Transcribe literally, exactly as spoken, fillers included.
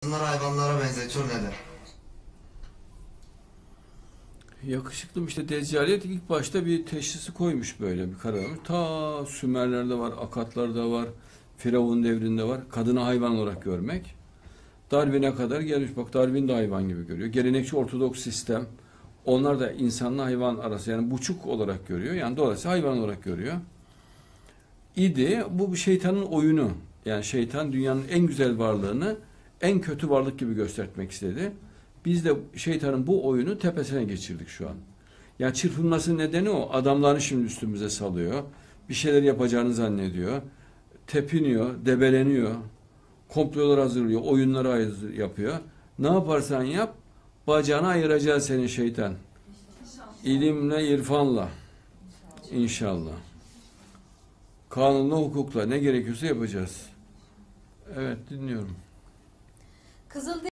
Bunları hayvanlara benzetiyor, neden? Yakışıklım işte Deccaliyet ilk başta bir teşhisi koymuş, böyle bir karar almış. Ta Sümerler'de var, Akatlar'da var, Firavun devrinde var. Kadını hayvan olarak görmek. Darwin'e kadar gelmiş. Bak, Darwin de hayvan gibi görüyor. Gelenekçi Ortodoks sistem, onlar da insanla hayvan arası, yani buçuk olarak görüyor. Yani dolayısıyla hayvan olarak görüyor. İdi. Bu bir şeytanın oyunu. Yani şeytan dünyanın en güzel varlığını en kötü varlık gibi göstermek istedi. Biz de şeytanın bu oyunu tepesine geçirdik şu an. Yani çırpınmasının nedeni o. Adamlarını şimdi üstümüze salıyor. Bir şeyler yapacağını zannediyor. Tepiniyor, debeleniyor. Komplolar hazırlıyor, oyunları hazır yapıyor. Ne yaparsan yap, bacağını ayıracağız senin şeytan. İlimle, irfanla. İnşallah. Kanunla, hukukla ne gerekiyorsa yapacağız. Evet, dinliyorum. Kızıl